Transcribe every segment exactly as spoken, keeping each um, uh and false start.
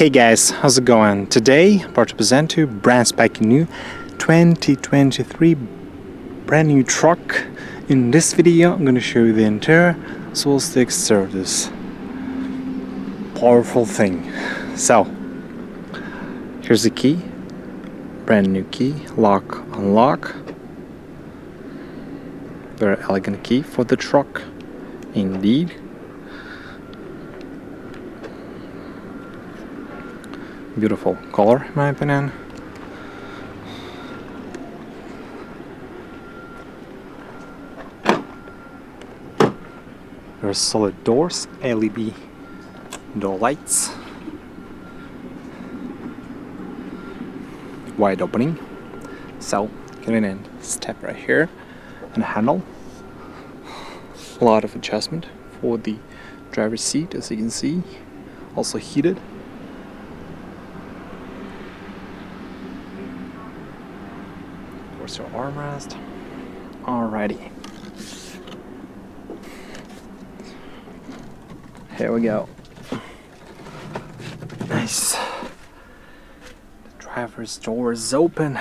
Hey guys, how's it going? Today, I'm about to present to you brand spanking new twenty twenty-three brand new truck. In this video, I'm going to show you the entire Solstick service. Powerful thing. So, here's the key. Brand new key. Lock, unlock. Very elegant key for the truck. Indeed. Beautiful color, in my opinion. Very solid doors, L E D door lights, wide opening, so convenient step right here, and a handle. A lot of adjustment for the driver's seat, as you can see, also heated. Your armrest. Alrighty. Here we go. Nice. The driver's door is open.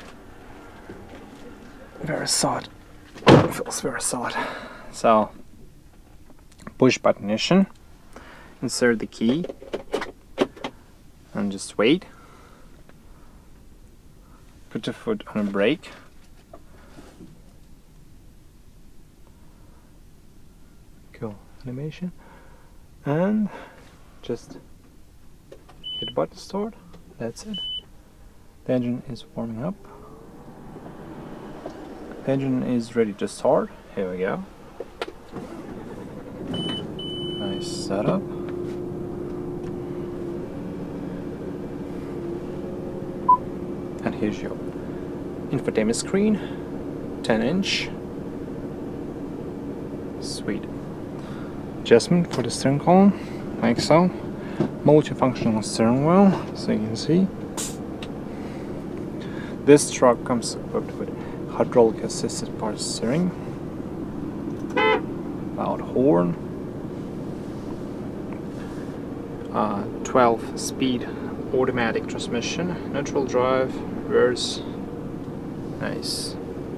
Very solid. Feels very solid. So, push button ignition. Insert the key. And just wait. Put your foot on a brake. Cool animation. And just hit the button start. That's it. The engine is warming up. The engine is ready to start. Here we go. Nice setup. And here's your infotainment screen, ten inch. Sweet. Adjustment for the steering column, like so. Multifunctional steering wheel, so you can see. This truck comes equipped with hydraulic assisted power steering, loud horn, uh, twelve speed automatic transmission, neutral drive, reverse. Nice.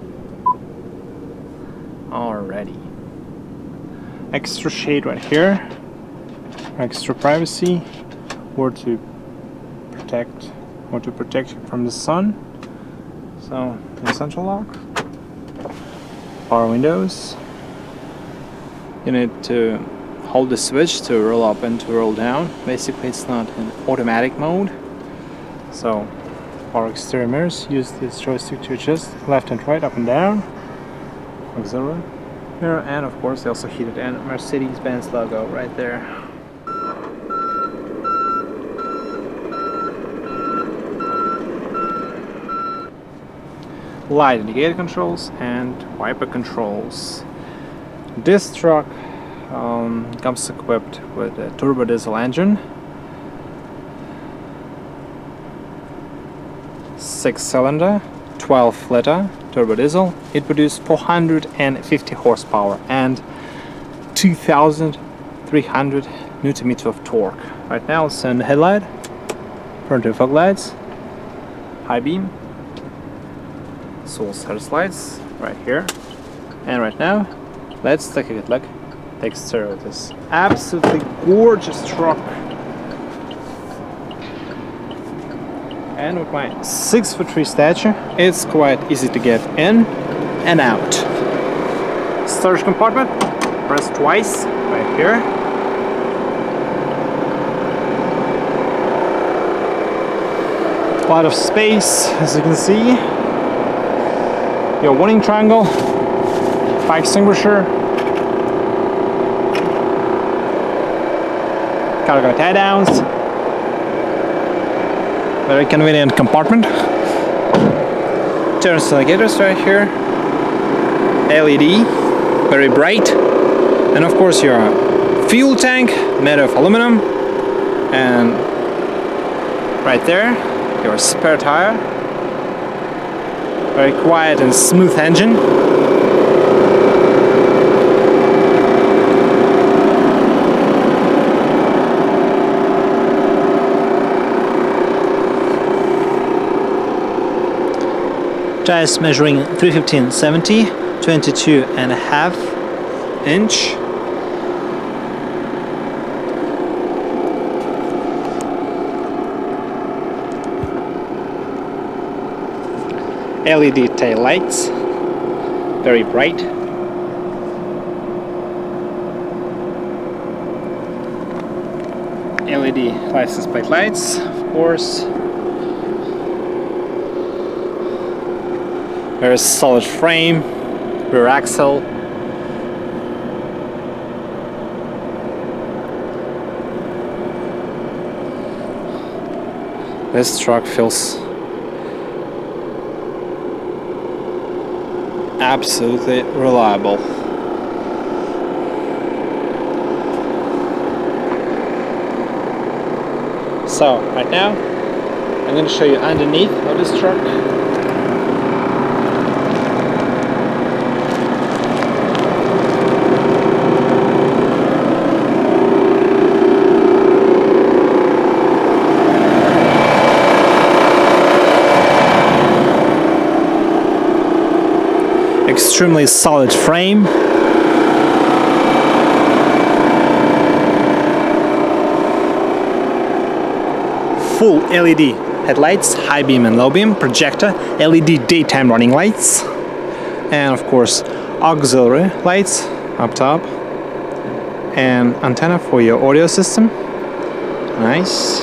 Alrighty. Extra shade right here. Extra privacy. Or to protect or to protect you from the sun. So, essential lock. Power windows. You need to hold the switch to roll up and to roll down. Basically, it's not in automatic mode. So, our exterior mirrors, use this joystick to adjust left and right, up and down. Auxiliary mirror, and of course, they also heated and Mercedes-Benz logo right there. Light indicator controls and wiper controls. This truck Um, comes equipped with a turbo diesel engine, six cylinder, twelve liter turbo diesel. It produced four hundred fifty horsepower and two thousand three hundred newton meter of torque. Right now it's on the headlight, front and fog lights, high beam, soul service lights right here, and right now let's take a good look. Exterior of this absolutely gorgeous truck, and with my six foot three stature, it's quite easy to get in and out. Storage compartment, press twice right here. A lot of space, as you can see. Your warning triangle, fire extinguisher. Cargo tie downs. Very convenient compartment. Turn indicators right here. L E D, very bright. And of course your fuel tank made of aluminum. And right there, your spare tire. Very quiet and smooth engine. Tires measuring three fifteen seventy, twenty-two and a half inch. L E D tail lights, very bright. L E D license plate lights, of course. Very solid frame, rear axle. This truck feels absolutely reliable. So right now I'm going to show you underneath of this truck. Extremely solid frame. Full L E D headlights, high beam and low beam, projector, L E D daytime running lights, and of course auxiliary lights up top, and antenna for your audio system. Nice.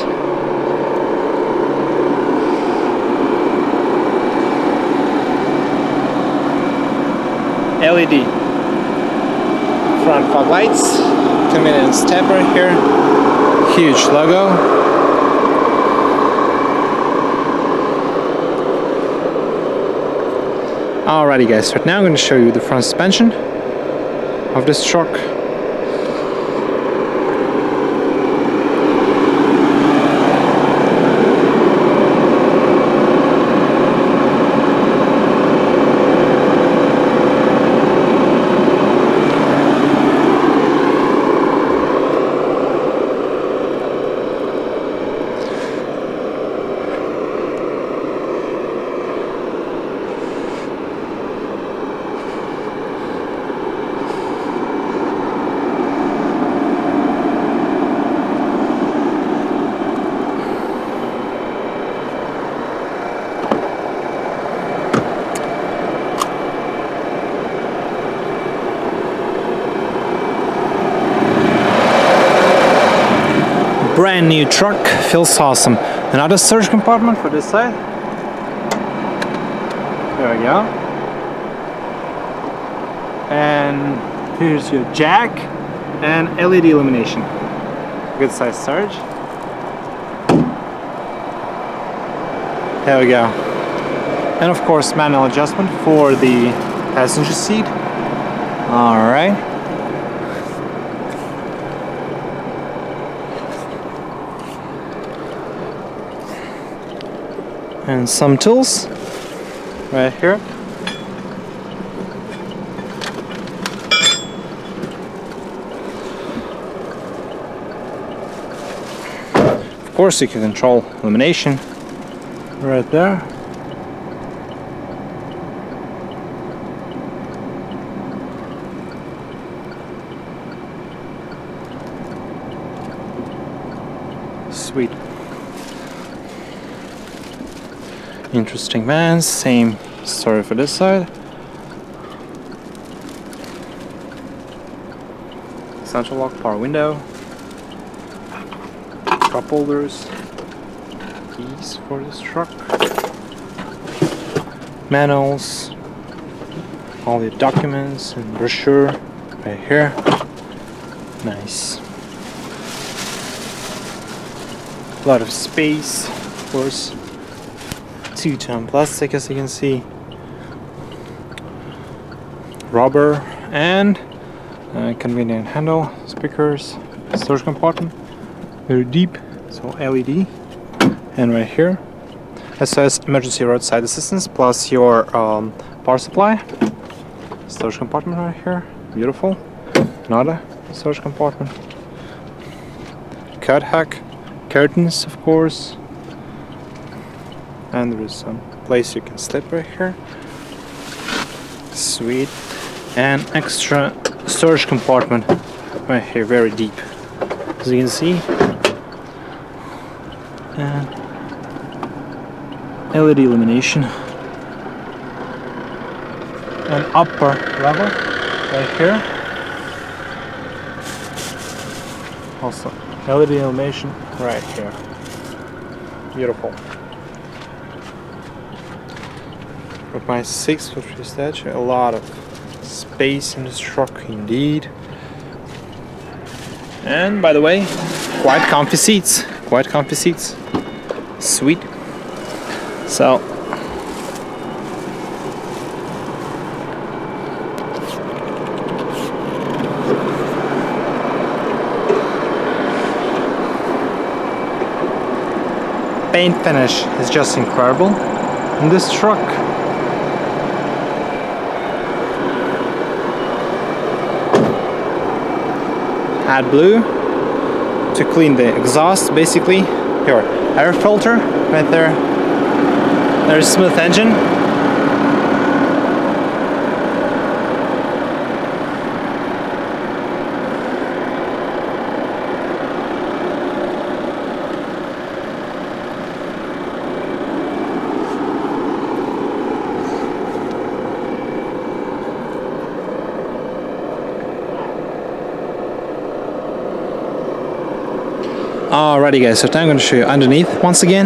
L E D front fog lights, convenient stepper here, huge logo. Alrighty guys, right now I'm going to show you the front suspension of this truck. Brand new truck, feels awesome. Another storage compartment for this side. There we go. And here's your jack and L E D illumination. Good size storage. There we go. And of course manual adjustment for the passenger seat. Alright. And some tools right here. Of course you can control illumination right there. Sweet. Interesting vans, same story for this side. Central lock, power window, cup holders, keys for this truck, manuals, all the documents and brochure right here. Nice. A lot of space, of course. Two-tone plastic, as you can see, rubber, and uh, convenient handle, speakers, storage compartment, very deep, so L E D, and right here it says emergency roadside assistance plus your um, power supply. Storage compartment right here, beautiful. Another storage compartment, cut hack, curtains, of course. and there is some place you can slip right here. Sweet. And extra storage compartment right here, very deep, as you can see. And L E D illumination. An upper level right here. Also L E D illumination right here. Beautiful. With my six foot three statue, a lot of space in this truck indeed. And by the way, quite comfy seats. Quite comfy seats. Sweet. So paint finish is just incredible in this truck. Add blue to clean the exhaust, basically. Here, air filter right there. There's smooth engine. Alrighty guys, so now I'm going to show you underneath once again.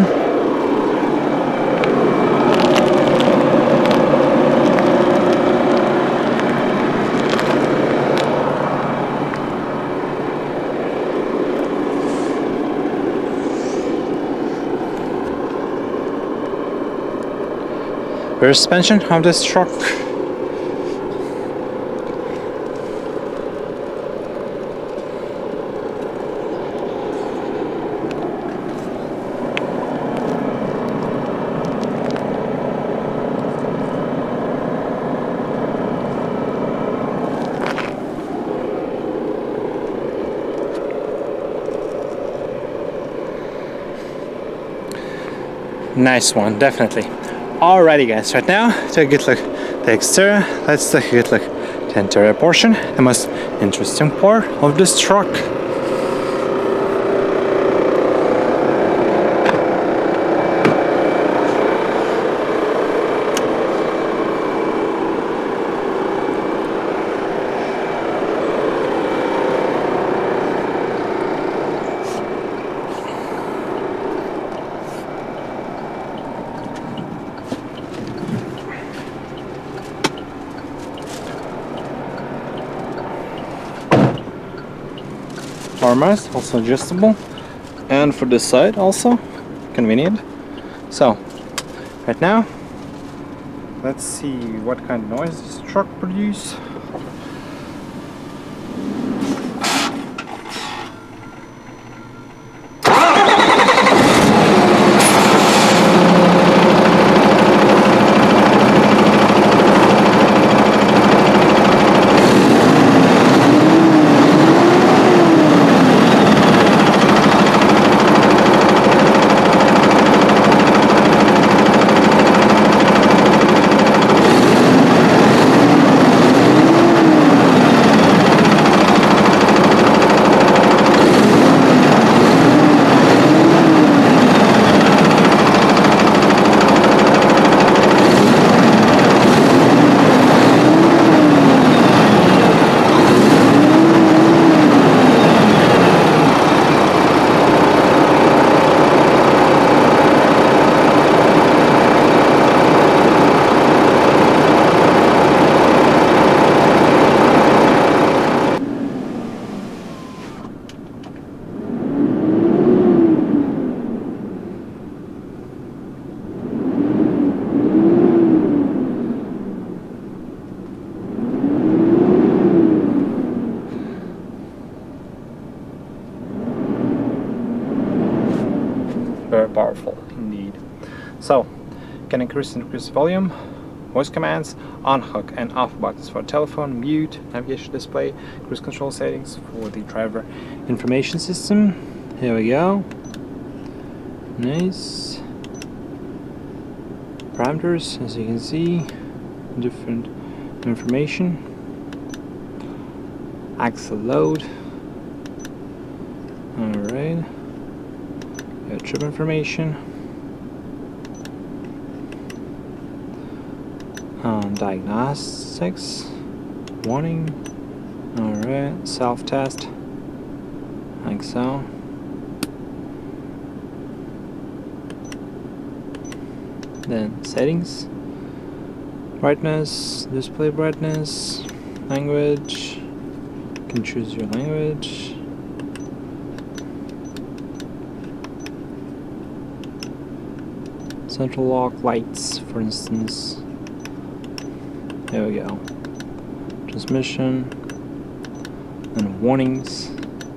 Rear suspension of this truck. Nice one, definitely. Alrighty guys, right now, take a good look at the exterior. Let's take a good look at the interior portion, the most interesting part of this truck. Armrest, also adjustable, and for this side also convenient. So right now, let's see what kind of noise this truck produces. Very powerful indeed. So you can increase and decrease volume, voice commands, on hook and off buttons for telephone, mute, navigation display, cruise control settings for the driver information system. Here we go. Nice. parameters, as you can see, different information, axle load, alright, trip information, um, diagnostics, warning, alright, self-test, like so. Then settings, brightness, display brightness, language, you can choose your language, central lock lights, for instance. There we go. Transmission and warnings.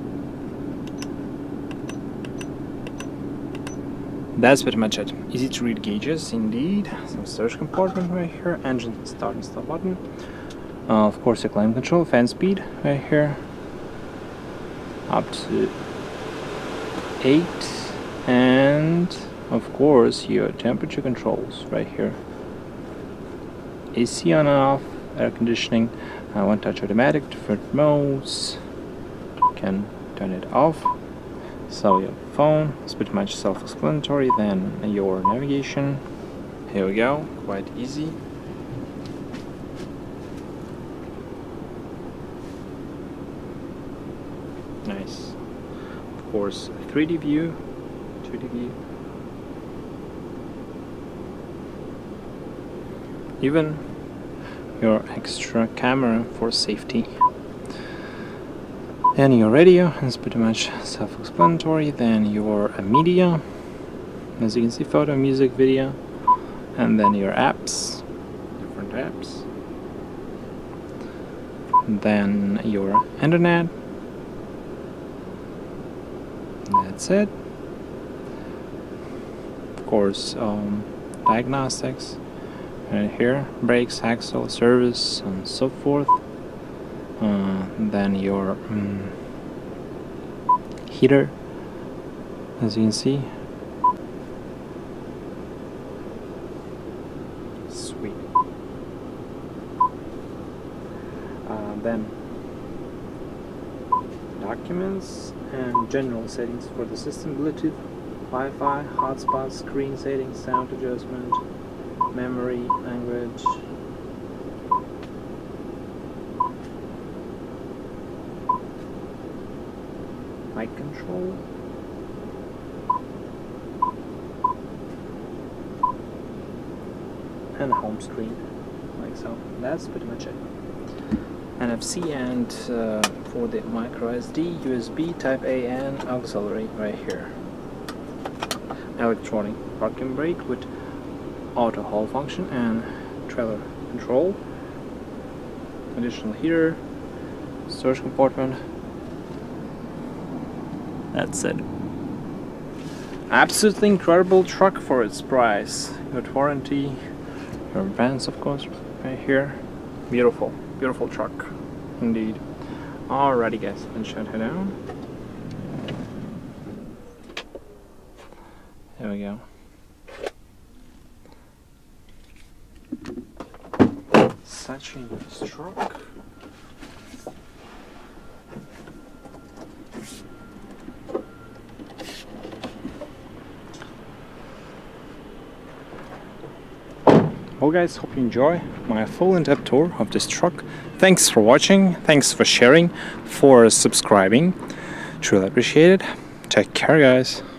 That's pretty much it. Easy to read gauges, indeed. Some storage compartment right here. Engine start and stop button. Uh, of course, a climate control, fan speed right here. Up to eight. And of course, your temperature controls right here. A C on and off, air conditioning, uh, one touch automatic, different modes. You can turn it off. So your phone is pretty much self-explanatory. Then your navigation. Here we go, quite easy. Nice. Of course, three D view, two D view. Even your extra camera for safety. And your radio is pretty much self-explanatory. Then your uh, media, as you can see, photo, music, video, and then your apps, different apps. And then your internet. That's it. Of course, um, diagnostics. Right here, brakes, axle, service, and so forth. Uh, then your um, heater, as you can see. Sweet. Uh, then documents and general settings for the system: Bluetooth, Wi-Fi, hotspot, screen settings, sound adjustment, memory, language, mic control, and home screen, like so. That's pretty much it. N F C and uh, for the micro S D, U S B, Type A, and auxiliary right here. Electronic parking brake with auto hold function and trailer control. Additional heater, storage compartment. That's it. Absolutely incredible truck for its price. Good warranty. Your vents, of course, right here. Beautiful, beautiful truck, indeed. Alrighty, guys, let's shut her down. There we go. Such a nice truck. Well guys, hope you enjoy my full in-depth tour of this truck. Thanks for watching, thanks for sharing, for subscribing. Truly appreciate it. Take care guys.